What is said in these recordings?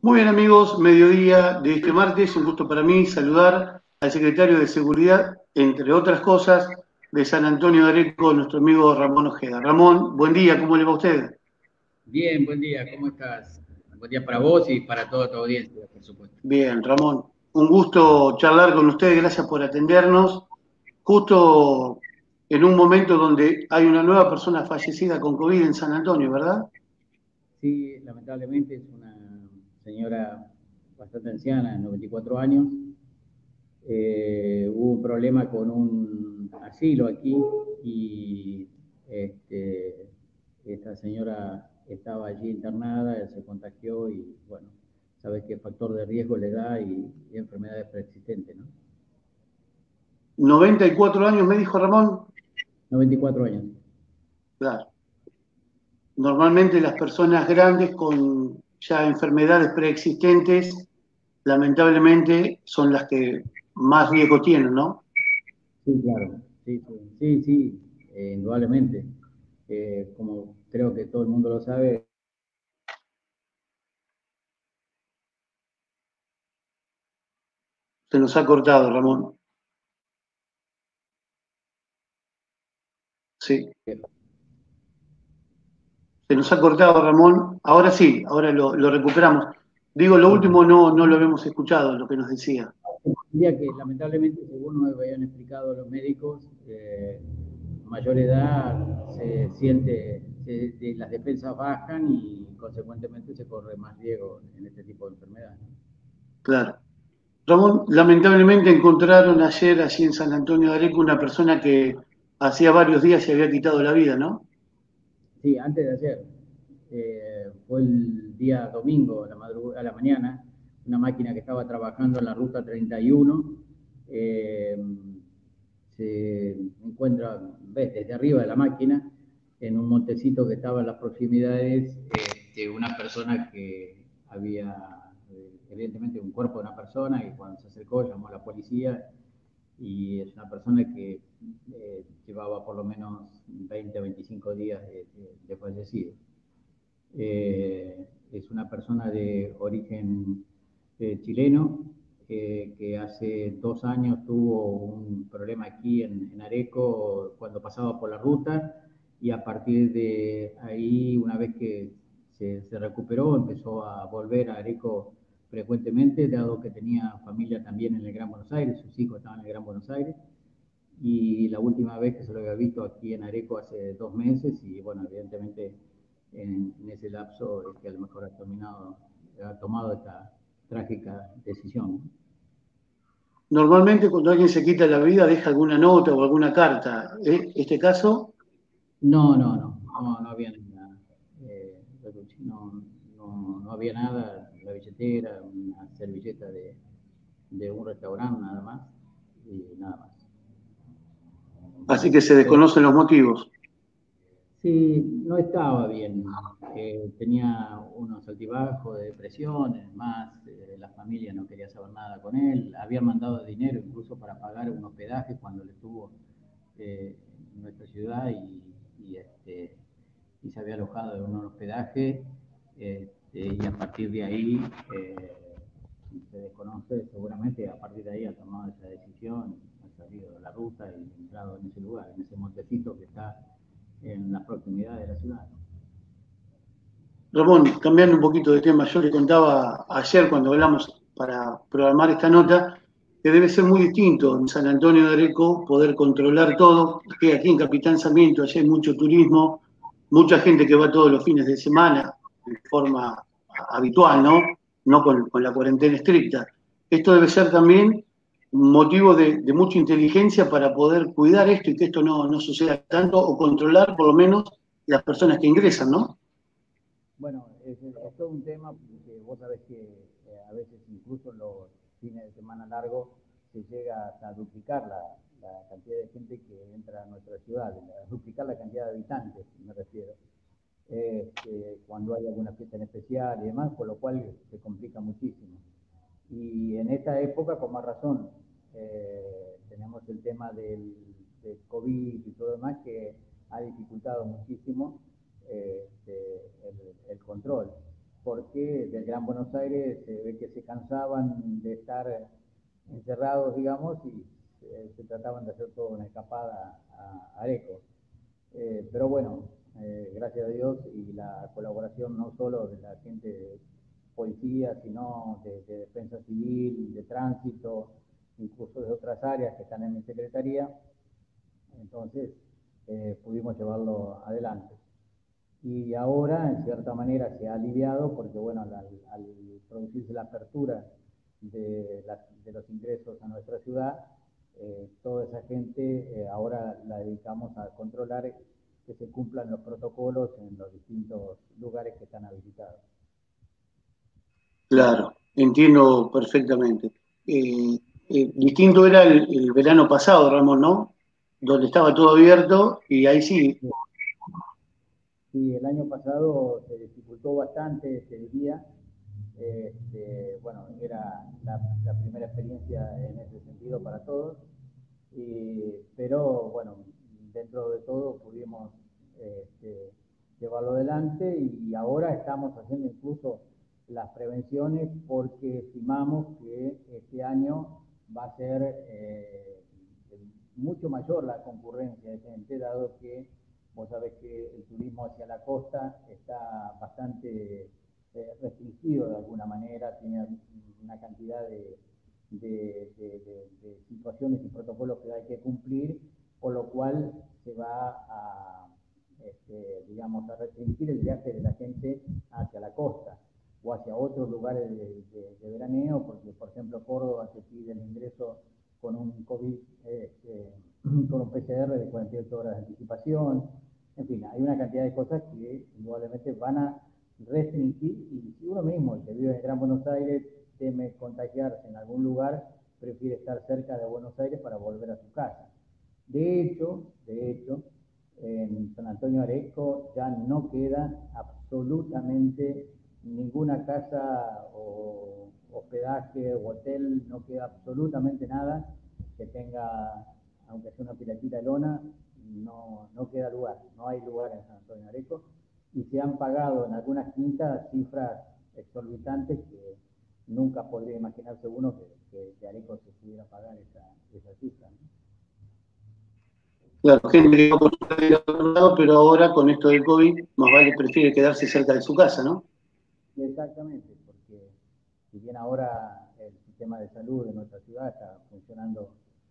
Muy bien amigos, mediodía de este martes, un gusto para mí saludar al secretario de Seguridad, entre otras cosas, de San Antonio de Areco, nuestro amigo Ramón Ojeda. Ramón, buen día, ¿cómo le va a usted? Bien, buen día, ¿cómo estás? Buen día para vos y para toda tu audiencia, por supuesto. Bien, Ramón, un gusto charlar con usted, gracias por atendernos, justo en un momento donde hay una nueva persona fallecida con COVID en San Antonio, ¿verdad? Sí, lamentablemente es una señora bastante anciana, 94 años. Hubo un problema con un asilo aquí y este, esta señora estaba allí internada, se contagió y bueno, sabes qué factor de riesgo le da y enfermedades preexistentes, ¿no? 94 años, me dijo Ramón. 94 años. Claro. Normalmente las personas grandes con ya enfermedades preexistentes, lamentablemente, son las que más riesgo tienen, ¿no? Sí, claro, sí, indudablemente. Como creo que todo el mundo lo sabe, Se nos ha cortado, Ramón. Sí, se nos ha cortado, Ramón. Ahora sí, ahora lo recuperamos. Digo, lo bueno, último no lo habíamos escuchado, lo que nos decía. diría que lamentablemente, según nos habían explicado los médicos, a mayor edad las defensas bajan y consecuentemente se corre más riesgo en este tipo de enfermedades. Claro. Ramón, lamentablemente encontraron ayer allí en San Antonio de Areco una persona que hacía varios días se había quitado la vida, ¿no? Sí, antes de ayer, fue el día domingo a la mañana, una máquina que estaba trabajando en la ruta 31, eh, se encuentra, ves, desde arriba de la máquina, en un montecito que estaba en las proximidades, una persona que había, evidentemente, un cuerpo de una persona, y cuando se acercó llamó a la policía, y es una persona que llevaba por lo menos 20 o 25 días de fallecido. Es una persona de origen chileno, que hace 2 años tuvo un problema aquí en Areco cuando pasaba por la ruta, y a partir de ahí, una vez que se recuperó, empezó a volver a Areco frecuentemente, dado que tenía familia también en el Gran Buenos Aires, sus hijos estaban en el Gran Buenos Aires, y la última vez que se lo había visto aquí en Areco hace 2 meses, y bueno, evidentemente en ese lapso es que a lo mejor ha tomado esta trágica decisión. Normalmente cuando alguien se quita la vida deja alguna nota o alguna carta. Este caso, No había nada, no había nada, la billetera, una servilleta de un restaurante nada más, y nada más. así que se Pero desconocen los motivos. sí, no estaba bien. Tenía unos altibajos de depresión, además la familia no quería saber nada con él. Había mandado dinero incluso para pagar un hospedaje cuando él estuvo en nuestra ciudad, y se había alojado en un hospedaje, y a partir de ahí se desconoce, seguramente a partir de ahí ha tomado esa decisión, ha salido de la ruta y entrado en ese lugar, en ese montecito que está en las proximidades de la ciudad. Ramón, cambiando un poquito de tema, yo le contaba ayer cuando hablamos para programar esta nota que debe ser muy distinto en San Antonio de Areco poder controlar todo, que aquí en Capitán Sarmiento allá hay mucho turismo, mucha gente que va todos los fines de semana de forma habitual, ¿no? No con la cuarentena estricta. Esto debe ser también un motivo de mucha inteligencia para poder cuidar esto y que esto no suceda tanto o controlar por lo menos las personas que ingresan, ¿no? Bueno, es todo un tema, porque vos sabés que a veces incluso en los fines de semana largos se llega hasta duplicar la cantidad de gente que entra a nuestra ciudad, duplicar la cantidad de habitantes, me refiero, cuando hay alguna fiesta en especial y demás, por lo cual se complica muchísimo. Y en esta época, con más razón, tenemos el tema del COVID y todo demás, que ha dificultado muchísimo el control. porque del Gran Buenos Aires se ve que se cansaban de estar encerrados, digamos, y se trataban de hacer toda una escapada a Areco. Pero bueno, gracias a Dios y la colaboración no solo de la gente de policía, sino de defensa civil, de tránsito, incluso de otras áreas que están en mi secretaría, entonces pudimos llevarlo adelante. Y ahora, en cierta manera, se ha aliviado porque, bueno, al producirse la apertura de los ingresos a nuestra ciudad, toda esa gente ahora la dedicamos a controlar que se cumplan los protocolos en los distintos lugares que están habilitados. Claro, entiendo perfectamente. Distinto era el verano pasado, Ramón, ¿no? Donde estaba todo abierto y ahí sí. Sí, el año pasado se dificultó bastante, te diría. Bueno, era la primera experiencia en ese sentido para todos, pero bueno, dentro de todo pudimos llevarlo adelante y ahora estamos haciendo incluso las prevenciones porque estimamos que este año va a ser mucho mayor la concurrencia de gente, dado que vos sabés que el turismo hacia la costa está bastante restringido de alguna manera, tiene una cantidad de situaciones y protocolos que hay que cumplir, por lo cual se va a, digamos, a restringir el viaje de la gente hacia la costa o hacia otros lugares de veraneo, porque por ejemplo Córdoba se pide el ingreso con un COVID, con un PCR de 48 horas de anticipación. En fin, hay una cantidad de cosas que indudablemente van a restringir, y si uno mismo, el que vive en Gran Buenos Aires, teme contagiarse en algún lugar, prefiere estar cerca de Buenos Aires para volver a su casa. De hecho, en San Antonio Areco ya no queda absolutamente ninguna casa o hospedaje o hotel, no queda absolutamente nada que tenga, aunque sea una pilatita de lona, no queda lugar, no hay lugar en San Antonio Areco, y se han pagado en algunas quintas cifras exorbitantes que nunca podría imaginarse uno que Areco se pudiera pagar esa cifra, ¿no? Claro, gente que va por otro lado, pero ahora con esto del COVID, más vale prefiere quedarse cerca de su casa, ¿no? Exactamente, porque si bien ahora el sistema de salud de nuestra ciudad está funcionando,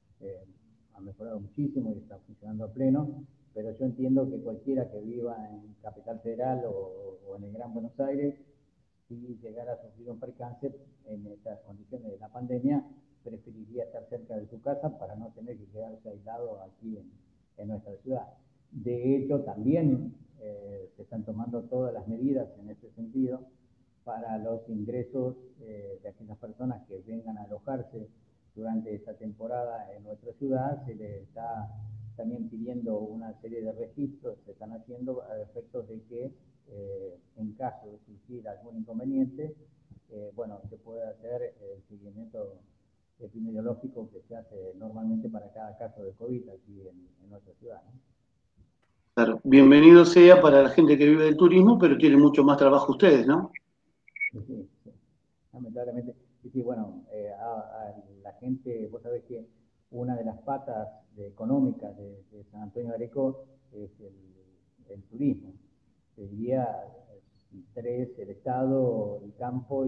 ha mejorado muchísimo y está funcionando a pleno, pero yo entiendo que cualquiera que viva en Capital Federal o en el Gran Buenos Aires, si llegara a sufrir un percance en estas condiciones de la pandemia, preferiría estar cerca de su casa para no tener que quedarse aislado aquí en nuestra ciudad. De hecho, también se están tomando todas las medidas en ese sentido para los ingresos de aquellas personas que vengan a alojarse durante esta temporada en nuestra ciudad. Se les está también pidiendo una serie de registros, se están haciendo a efectos de que en caso de surgir algún inconveniente, bueno, se puede hacer el seguimiento epidemiológico que se hace normalmente para cada caso de COVID aquí en nuestra ciudad, ¿no? Claro, bienvenido sea para la gente que vive del turismo, pero tienen mucho más trabajo ustedes, ¿no? Sí, sí, lamentablemente. Y sí, bueno, a la gente, vos sabés que una de las patas económicas de San Antonio de Areco es el turismo. Te diría tres: el Estado, el campo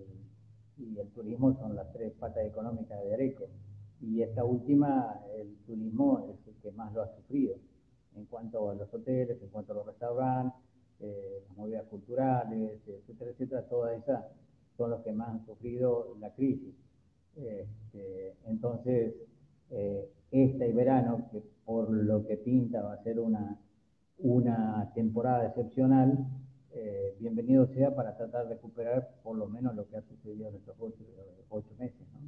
y el turismo son las tres patas económicas de Areco. Y esta última, el turismo, es el que más lo ha sufrido en cuanto a los hoteles, en cuanto a los restaurantes, las movidas culturales, etcétera, etcétera. Todas esas son los que más han sufrido la crisis. Entonces, este verano, que por lo que pinta va a ser una temporada excepcional, bienvenido sea para tratar de recuperar por lo menos lo que ha sucedido en estos 8 meses, ¿no?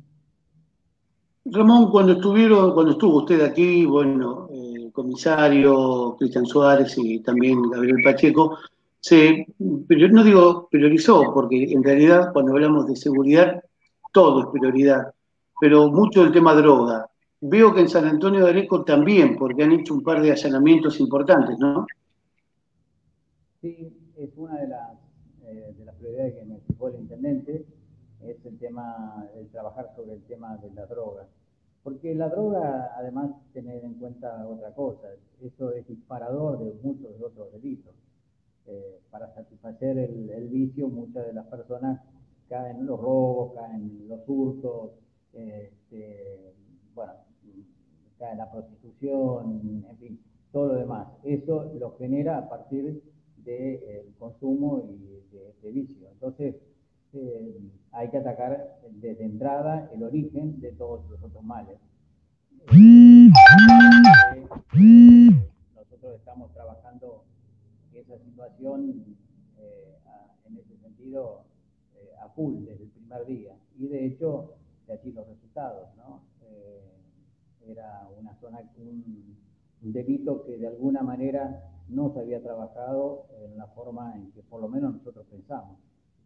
Ramón, cuando estuvo usted aquí, bueno, el comisario Cristian Suárez y también Gabriel Pacheco, pero no digo priorizó, porque en realidad cuando hablamos de seguridad, todo es prioridad, pero mucho el tema droga. Veo que en San Antonio de Areco también, porque han hecho un par de allanamientos importantes, ¿no? Sí, es una de las prioridades idea que me explicó el intendente es el tema, el trabajar sobre el tema de la droga. Porque la droga, además, tener en cuenta otra cosa, eso es disparador de muchos otros delitos. Para satisfacer el vicio, muchas de las personas caen en los robos, caen en los hurtos, bueno, caen en la prostitución, en fin, todo lo demás. Eso lo genera a partir del consumo y de este vicio. Entonces, hay que atacar desde entrada el origen de todos los otros males. Nosotros estamos trabajando esa situación en ese sentido a full desde el primer día, y de hecho de aquí los resultados, ¿no? Era una zona, un delito que de alguna manera no se había trabajado en la forma en que por lo menos nosotros pensamos.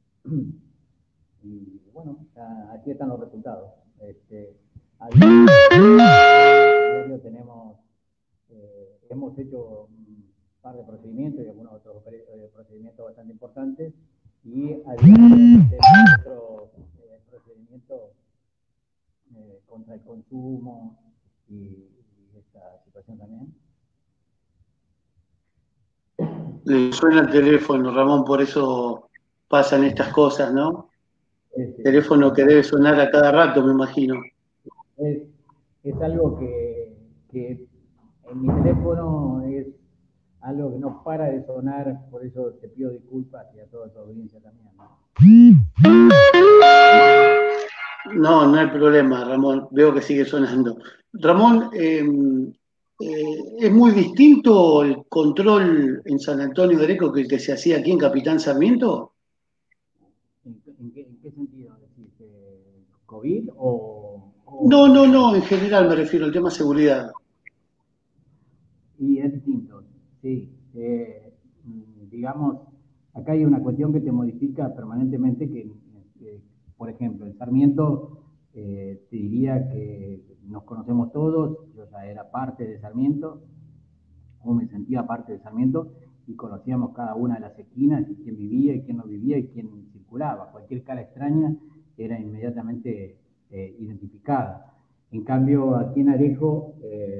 Y bueno, aquí están los resultados. A diario tenemos, hemos hecho un par de procedimientos y algunos otros procedimientos bastante importantes, y a diario tenemos otros procedimientos contra el consumo y esta situación también. Le suena el teléfono, Ramón, por eso pasan estas cosas, ¿no? Teléfono que debe sonar a cada rato, me imagino. Es algo que en mi teléfono es algo que no para de sonar, por eso te pido disculpas y a toda tu audiencia también, ¿no? No, no hay problema, Ramón. Veo que sigue sonando. Ramón, ¿es muy distinto el control en San Antonio de Areco que el que se hacía aquí en Capitán Sarmiento? ¿En qué sentido? ¿COVID No, en general me refiero al tema seguridad. Y es distinto, sí. Digamos, acá hay una cuestión que te modifica permanentemente, que, por ejemplo, en Sarmiento, te diría que nos conocemos todos, yo ya era parte de Sarmiento, o me sentía parte de Sarmiento, y conocíamos cada una de las esquinas, y quién vivía, y quién no vivía, y quién circulaba. Cualquier cara extraña era inmediatamente identificada. En cambio, aquí en Areco,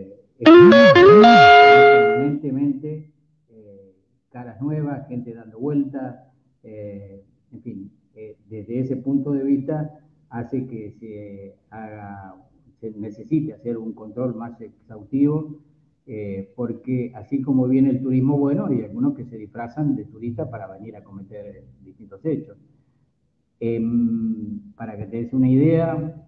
permanentemente caras nuevas, gente dando vueltas, en fin, desde ese punto de vista hace que se necesite hacer un control más exhaustivo, porque así como viene el turismo bueno, hay algunos que se disfrazan de turistas para venir a cometer distintos hechos. Para que te des una idea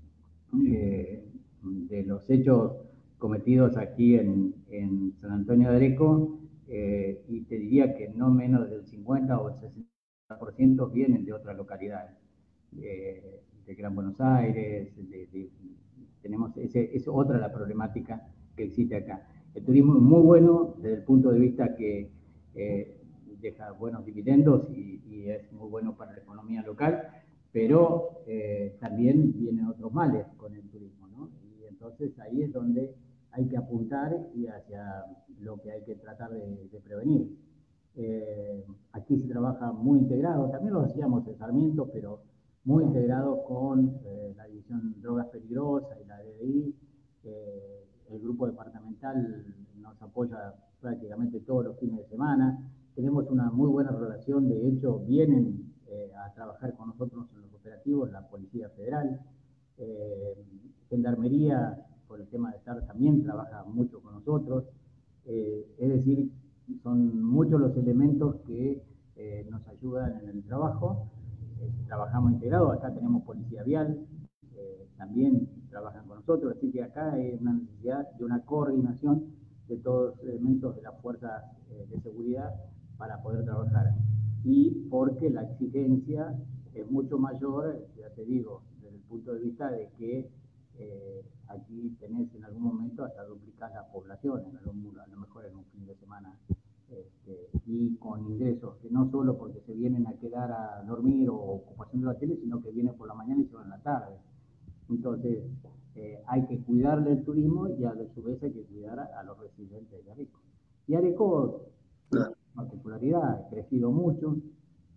de los hechos cometidos aquí en San Antonio de Areco, y te diría que no menos del 50 o el 60% vienen de otras localidades, de Gran Buenos Aires, tenemos es otra la problemática que existe acá. El turismo es muy bueno desde el punto de vista que deja buenos dividendos y es muy bueno para la economía local, pero también vienen otros males con el turismo, ¿no? Y entonces ahí es donde hay que apuntar y hacia lo que hay que tratar de prevenir. Aquí se trabaja muy integrado, también lo hacíamos en Sarmiento, pero muy integrado con la División Drogas Peligrosas y la DDI. El grupo departamental nos apoya prácticamente todos los fines de semana. Tenemos una muy buena relación, de hecho vienen a trabajar con nosotros en los operativos la Policía Federal, Gendarmería, por el tema de estar también trabaja mucho con nosotros, es decir, son muchos los elementos que nos ayudan en el trabajo. Trabajamos integrados, acá tenemos Policía Vial, también trabajan con nosotros, así que acá hay una necesidad de una coordinación de todos los elementos de las fuerzas de seguridad para poder trabajar. Y porque la exigencia es mucho mayor, ya te digo, desde el punto de vista de que aquí tenés en algún momento hasta duplicar la población, a lo mejor en un fin de semana, y con ingresos que no solo porque se vienen a quedar a dormir o ocupación de la tele, sino que vienen por la mañana y se van en la tarde. Entonces, hay que cuidarle el turismo y a su vez hay que cuidar a los residentes de Areco. Y Areco, en particularidad, ha crecido mucho.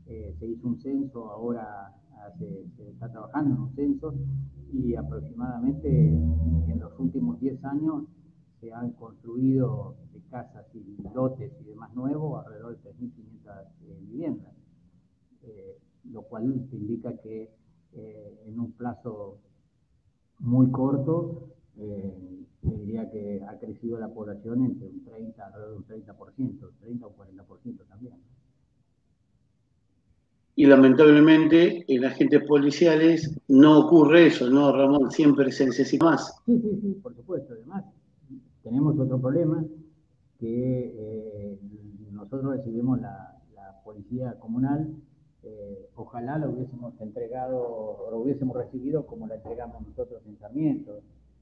Se hizo un censo, ahora se está trabajando en un censo, y aproximadamente en los últimos 10 años se han construido de casas y lotes y demás nuevos alrededor de 3.500 viviendas, lo cual te indica que en un plazo muy corto, diría que ha crecido la población entre un 30, alrededor de un 30%, 30 o 40% también. Y lamentablemente en agentes policiales no ocurre eso, ¿no, Ramón? Siempre se necesita más. Sí, por supuesto. Además, tenemos otro problema, que nosotros recibimos la policía comunal, ojalá lo hubiésemos entregado, o lo hubiésemos recibido como la entregamos nosotros en Sarmiento.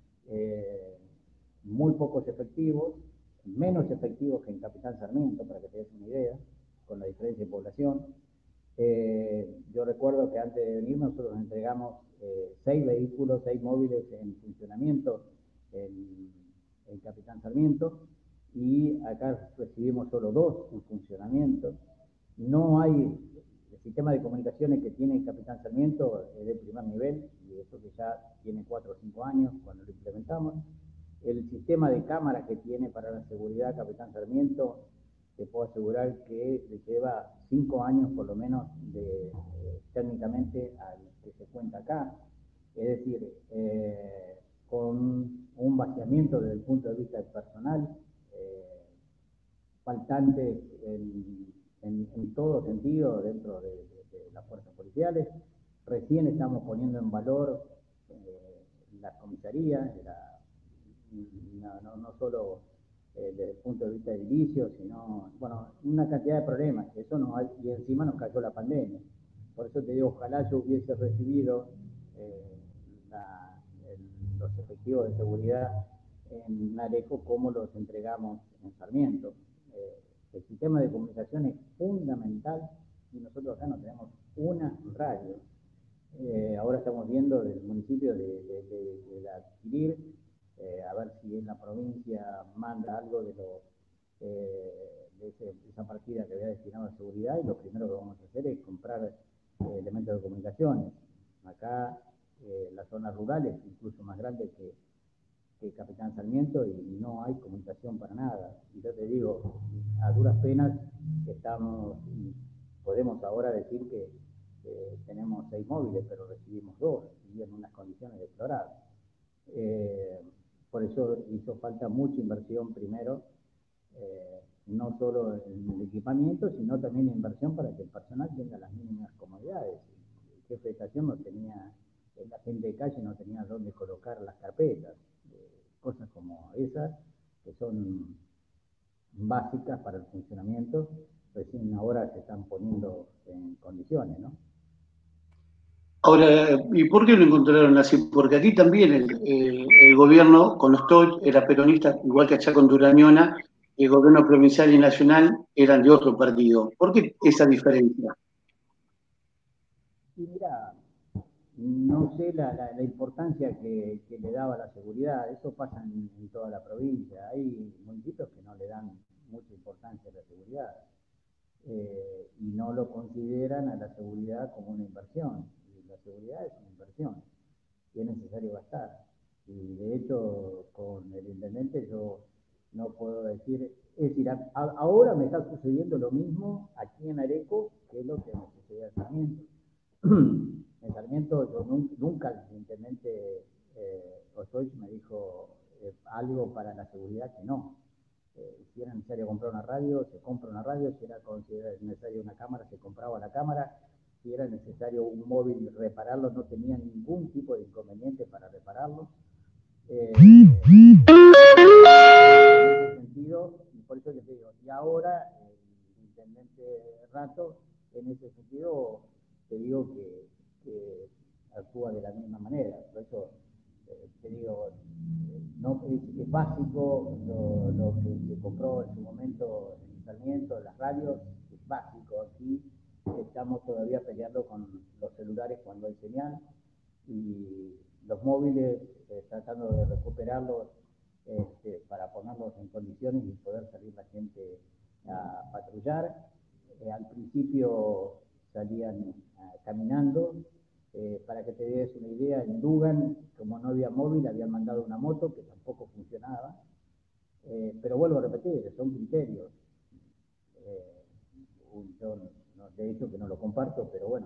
Muy pocos efectivos, menos efectivos que en Capitán Sarmiento, para que te des una idea, con la diferencia de población. Yo recuerdo que antes de venir nosotros entregamos 6 vehículos, 6 móviles en funcionamiento en Capitán Sarmiento, y acá recibimos solo 2 en funcionamiento. No hay, el sistema de comunicaciones que tiene Capitán Sarmiento es de primer nivel, y eso que ya tiene 4 o 5 años cuando lo implementamos. El sistema de cámaras que tiene para la seguridad Capitán Sarmiento, te puedo asegurar que le lleva 5 años por lo menos técnicamente al que se cuenta acá. Es decir, con un vaciamiento desde el punto de vista personal, faltante en todo sentido dentro de las fuerzas policiales. Recién estamos poniendo en valor las comisarías, no solo desde el punto de vista de edilicio, sino, bueno, una cantidad de problemas. Eso no hay, y encima nos cayó la pandemia. Por eso te digo, ojalá yo hubiese recibido los efectivos de seguridad en Areco como los entregamos en Sarmiento. El sistema de comunicación es fundamental, y nosotros acá no tenemos una radio. Ahora estamos viendo del municipio de adquirir, a ver si en la provincia manda algo de esa partida que había destinado a seguridad, y lo primero que vamos a hacer es comprar elementos de comunicaciones. Acá las zonas rurales, incluso más grandes que Capitán Sarmiento, y no hay comunicación para nada. Y yo te digo, a duras penas estamos, podemos ahora decir que tenemos 6 móviles, pero recibimos 2 y en unas condiciones deplorables. Por eso hizo falta mucha inversión primero, no solo en el equipamiento, sino también inversión para que el personal tenga las mínimas comodidades. El jefe de estación no tenía, la gente de calle no tenía dónde colocar las carpetas, cosas como esas, que son básicas para el funcionamiento, recién ahora se están poniendo en condiciones, ¿no? Ahora, ¿y por qué lo encontraron así? Porque aquí también el gobierno con los TOY era peronista, igual que allá con Durañona, el gobierno provincial y nacional eran de otro partido. ¿Por qué esa diferencia? Y mira, no sé la importancia que le daba la seguridad. Eso pasa en toda la provincia. Hay municipios que no le dan mucha importancia a la seguridad, y no lo consideran a la seguridad como una inversión. Y la seguridad es una inversión y es necesario gastar. Y de hecho, con el intendente yo no puedo decir, es decir, ahora me está sucediendo lo mismo aquí en Areco que es lo que me sucedió en Sarmiento. En Sarmiento yo nunca el intendente Osoich me dijo algo para la seguridad que no. Si era necesario comprar una radio, se compra una radio; si era necesario una cámara, se compraba la cámara; si era necesario un móvil repararlo, no tenía ningún tipo de inconveniente para repararlo. En ese sentido, y por eso les digo, y ahora el intendente Rato, en ese sentido, te digo que actúa de la misma manera. Por eso te digo, no, es básico lo que se compró en su momento en el Sarmiento, las radios, es básico. Aquí estamos todavía peleando con los celulares cuando hay señal, y los móviles tratando de recuperarlos para ponerlos en condiciones y poder salir la gente a patrullar. Al principio salían caminando. Para que te des una idea, en Dugan, como no había móvil, habían mandado una moto que tampoco funcionaba. Pero vuelvo a repetir, son criterios. Yo, de hecho, que no lo comparto, pero bueno,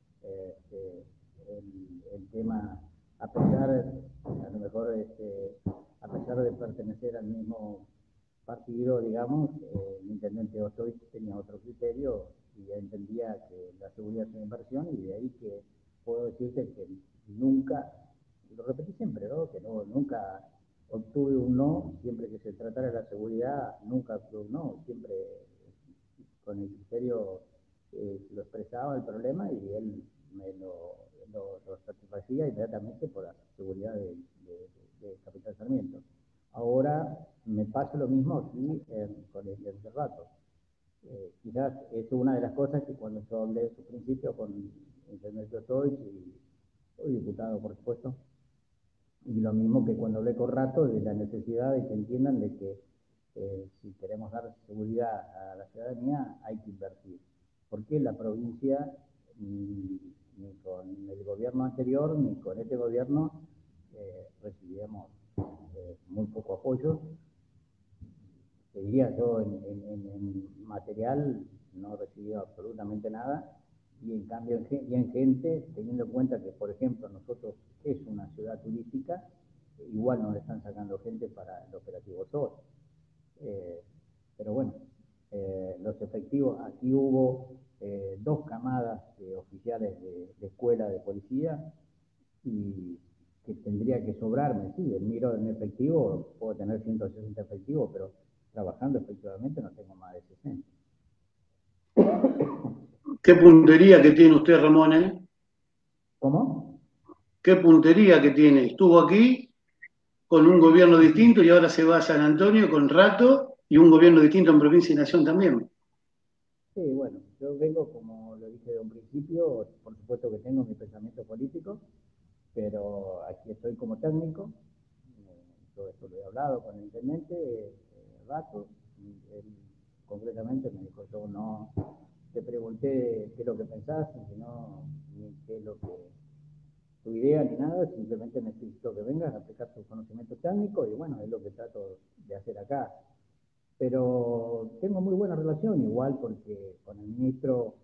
el tema, a pesar, a lo mejor, a pesar de pertenecer al mismo partido, digamos, el intendente Ostoich tenía otro criterio y entendía que la seguridad es una inversión, y de ahí que puedo decirte que nunca, lo repetí siempre, ¿no? Que no, nunca obtuve un no, siempre que se tratara de la seguridad, nunca obtuve un no, siempre con el criterio lo expresaba el problema y él me lo satisfacía inmediatamente por la seguridad de Capitán Sarmiento. Ahora me pasa lo mismo aquí con el Cerrato. Quizás es una de las cosas que cuando yo hablé en su principio con el intendente Ostoich, y soy diputado, por supuesto, y lo mismo que cuando hablé con Rato, de la necesidad de que entiendan de que si queremos dar seguridad a la ciudadanía hay que invertir. Porque la provincia, ni con el gobierno anterior, ni con este gobierno, recibíamos muy poco apoyo. Te diría yo, en material no recibió absolutamente nada, y en cambio en gente, teniendo en cuenta que, por ejemplo, nosotros es una ciudad turística, igual nos están sacando gente para el operativo Sol. Pero bueno, los efectivos, aquí hubo 2 camadas de oficiales de escuela de policía, y que tendría que sobrarme, sí, miro en efectivo, puedo tener 160 efectivos, pero trabajando efectivamente no tengo más de 60. ¿Qué puntería que tiene usted, Ramón? ¿Cómo? ¿Qué puntería que tiene? Estuvo aquí con un gobierno distinto y ahora se va a San Antonio con Rato y un gobierno distinto en provincia y nación también. Sí, bueno, yo vengo, como lo dije de un principio, por supuesto que tengo mi pensamiento político, pero aquí estoy como técnico. Todo esto lo he hablado con el intendente Rato, y él concretamente me dijo: yo no te pregunté qué es lo que pensás, sino ni qué es lo que tu idea ni nada, simplemente necesito que vengas a aplicar tus conocimientos técnicos, y bueno, es lo que trato de hacer acá. Pero tengo muy buena relación, igual, porque con el ministro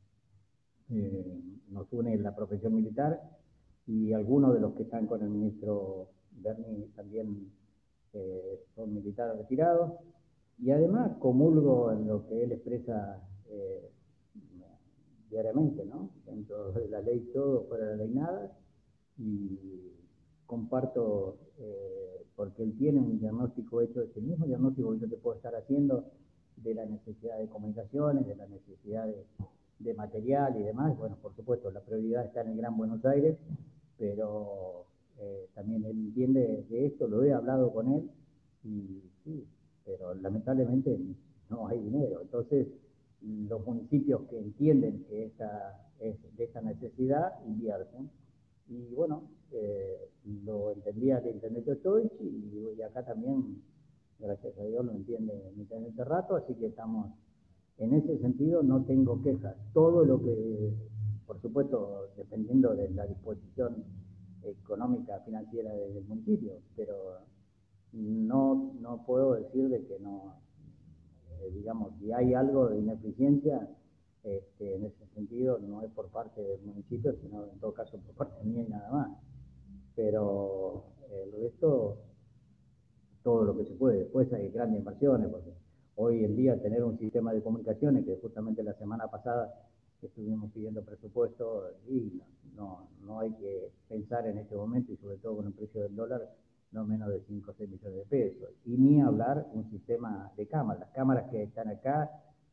nos une la profesión militar, y algunos de los que están con el ministro Berni también son militares retirados, y además comulgo en lo que él expresa diariamente, ¿no? Dentro de la ley todo, fuera de la ley nada, y comparto, porque él tiene un diagnóstico hecho, ese mismo diagnóstico que yo te puedo estar haciendo, de la necesidad de comunicaciones, de la necesidad de material y demás. Bueno, por supuesto, la prioridad está en el Gran Buenos Aires, pero también él entiende de esto, lo he hablado con él, y sí, pero lamentablemente no hay dinero. Entonces, los municipios que entienden que esta es de esta necesidad invierten. Y bueno, lo entendía el intendente Ostoich, y acá también, gracias a Dios, lo entiende el intendente Rato, así que estamos, en ese sentido, no tengo quejas. Todo lo que, por supuesto, dependiendo de la disposición económica, financiera del municipio, pero no puedo decir de que no, digamos, si hay algo de ineficiencia, en ese sentido, no es por parte del municipio, sino en todo caso por parte mía y nada más. Pero el resto, todo lo que se puede. Después hay grandes inversiones, porque hoy en día tener un sistema de comunicaciones, que justamente la semana pasada estuvimos pidiendo presupuesto, y no hay que pensar en este momento, y sobre todo con el precio del dólar, no menos de 5 o 6 millones de pesos. Y ni hablar un sistema de cámaras. Las cámaras que están acá.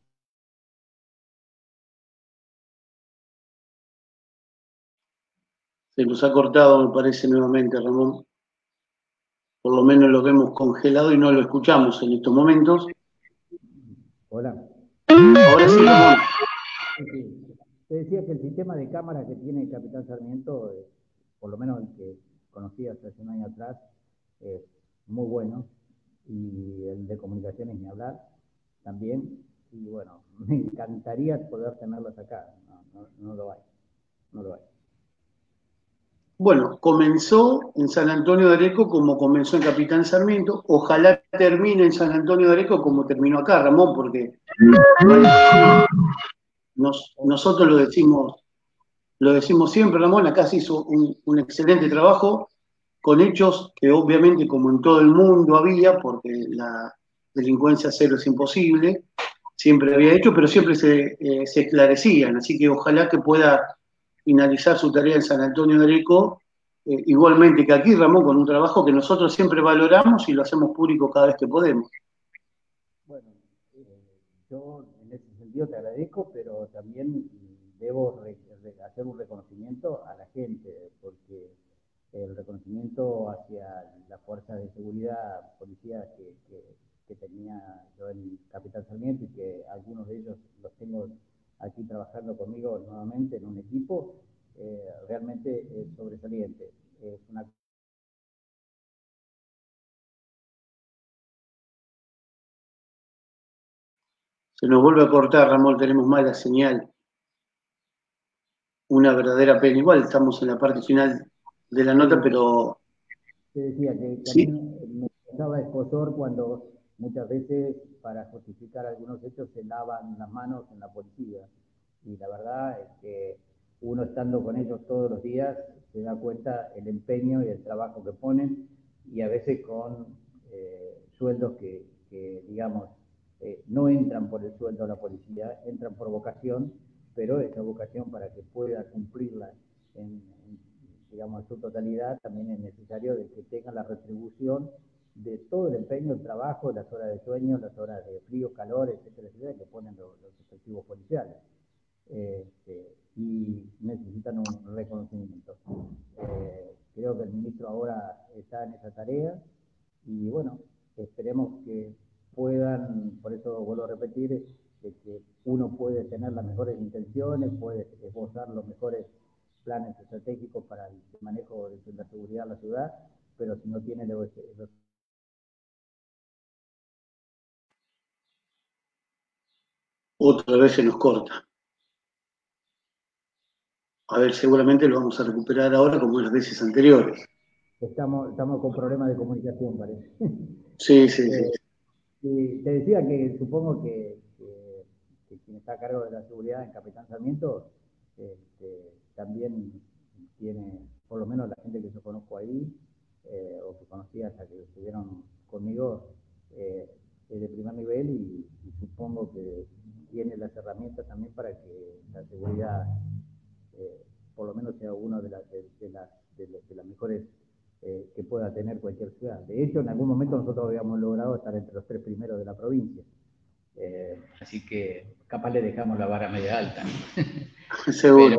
Se nos ha cortado, me parece, nuevamente, Ramón. Por lo menos lo vemos congelado y no lo escuchamos en estos momentos. Hola. Ahora sí, Ramón. Sí. Te decía que el sistema de cámaras que tiene Capitán Sarmiento, por lo menos el que conocí hace un año atrás, es muy bueno, y el de comunicaciones ni hablar también, y bueno, me encantaría poder tenerlos acá. no lo hay, no lo hay. Bueno, comenzó en San Antonio de Areco como comenzó en Capitán Sarmiento. Ojalá termine en San Antonio de Areco como terminó acá, Ramón, porque nosotros lo decimos siempre, Ramón, acá se hizo un excelente trabajo con hechos que obviamente como en todo el mundo había, porque la delincuencia cero es imposible, siempre había hecho, pero siempre se esclarecían, así que ojalá que pueda finalizar su tarea en San Antonio de Areco, igualmente que aquí, Ramón, con un trabajo que nosotros siempre valoramos y lo hacemos público cada vez que podemos. Bueno, yo en ese sentido te agradezco, pero también debo hacer un reconocimiento a la gente, porque el reconocimiento hacia las fuerzas de seguridad, policía que tenía yo en Capitán Sarmiento y que algunos de ellos los tengo aquí trabajando conmigo nuevamente en un equipo, realmente es sobresaliente. Es una Se nos vuelve a cortar, Ramón, tenemos mala señal. Una verdadera pena. Igual estamos en la parte final de la nota, pero te decía que a mí sí. me causaba escozor cuando muchas veces para justificar algunos hechos se lavan las manos en la policía. Y la verdad es que uno estando con ellos todos los días se da cuenta el empeño y el trabajo que ponen y a veces con sueldos que digamos, no entran por el sueldo de la policía, entran por vocación, pero esa vocación para que pueda cumplirla en, digamos, en su totalidad, también es necesario de que tengan la retribución de todo el empeño, el trabajo, las horas de sueño, las horas de frío, calor, etcétera, etcétera, que ponen los efectivos policiales. Y necesitan un reconocimiento. Creo que el ministro ahora está en esa tarea y bueno, esperemos que puedan, por eso vuelvo a repetir, que uno puede tener las mejores intenciones, puede esbozar los mejores planes estratégicos para el manejo de la seguridad de la ciudad, pero si no tiene los Otra vez se nos corta. A ver, seguramente lo vamos a recuperar ahora como en las veces anteriores. estamos con problemas de comunicación, parece. Sí, sí, sí. Y te decía que supongo que quien está a cargo de la seguridad en Capitán Sarmiento también tiene, por lo menos la gente que yo conozco ahí, o que conocía hasta que estuvieron conmigo, es de primer nivel y supongo que tiene las herramientas también para que la seguridad por lo menos sea una de las mejores que pueda tener cualquier ciudad. De hecho, en algún momento nosotros habíamos logrado estar entre los 3 primeros de la provincia. Así que capaz le dejamos la vara media alta. Seguro.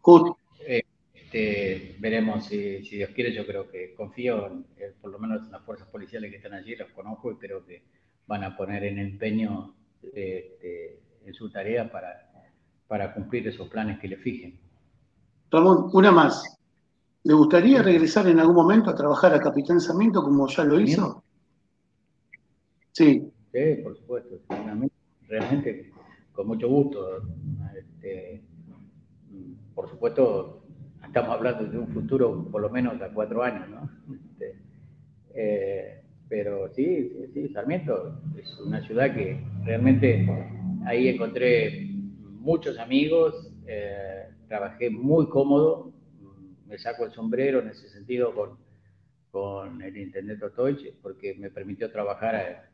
Pero veremos si Dios quiere. Yo creo que confío por lo menos en las fuerzas policiales que están allí, las conozco y creo que van a poner en empeño en su tarea para cumplir esos planes que le fijen. Ramón, una más. ¿Le gustaría regresar en algún momento a trabajar a Capitán Sarmiento como ya lo hizo? Sí. Sí, por supuesto. Realmente, con mucho gusto. Por supuesto, estamos hablando de un futuro por lo menos a 4 años, ¿no? Pero sí, Sarmiento es una ciudad que realmente ahí encontré muchos amigos, trabajé muy cómodo, me saco el sombrero en ese sentido con el intendente Otoich, porque me permitió trabajar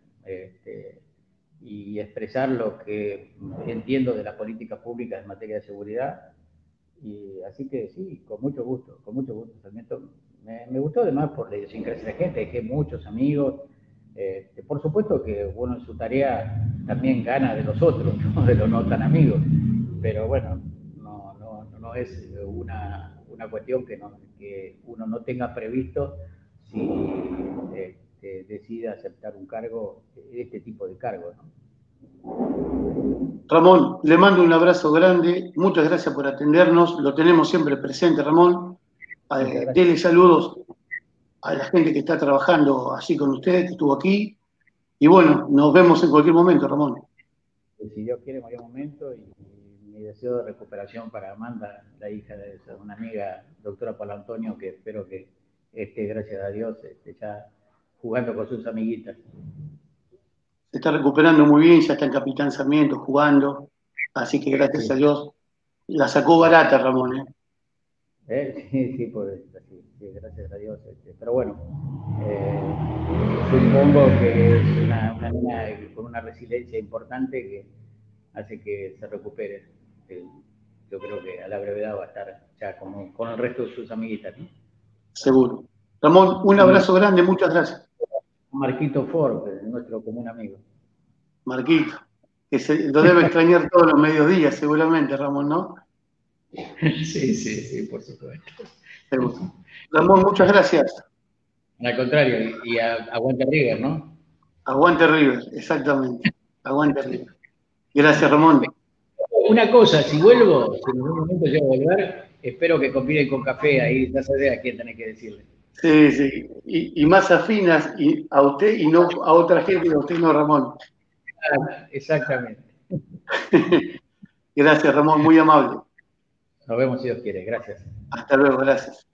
y expresar lo que entiendo de las políticas públicas en materia de seguridad. Y así que sí, con mucho gusto, Sarmiento. Me gustó además por la idiosincrasia de la gente, dejé muchos amigos. Por supuesto que uno en su tarea también gana de los otros, ¿no? De los no tan amigos, pero bueno, no es una cuestión que uno no tenga previsto si decide aceptar un cargo, este tipo de cargo, ¿no? Ramón, le mando un abrazo grande, muchas gracias por atendernos, lo tenemos siempre presente, Ramón. Dele saludos a la gente que está trabajando así con usted, que estuvo aquí. Y bueno, nos vemos en cualquier momento, Ramón. Si Dios quiere, en cualquier momento, y deseo de recuperación para Amanda, la hija de una amiga, doctora Paula Antonio, que espero que esté, gracias a Dios, ya jugando con sus amiguitas. Se está recuperando muy bien, ya está en Capitán Sarmiento jugando, así que gracias a Dios la sacó barata, Ramón. Sí, sí, pues así, sí, gracias a Dios. Pero bueno, supongo que es una niña con una resiliencia importante que hace que se recupere. Yo creo que a la brevedad va a estar ya como con el resto de sus amiguitas, ¿no? Seguro. Ramón, un abrazo grande, muchas gracias. Marquito Ford, nuestro común amigo. Marquito, que lo debe extrañar todos los mediodías, seguramente, Ramón, ¿no? Sí, sí, sí, por supuesto. Seguro. Ramón, muchas gracias. Al contrario, y aguante River, ¿no? Aguante River, exactamente. Aguante River. Gracias, Ramón. Una cosa, si vuelvo, si en algún momento llego a volver, espero que combinen con café, ahí ya sabés a quién tenés que decirle. Sí, sí. Y más afinas a usted y no a otra gente, y a usted no, Ramón. Exactamente. Gracias, Ramón, muy amable. Nos vemos si Dios quiere. Gracias. Hasta luego, gracias.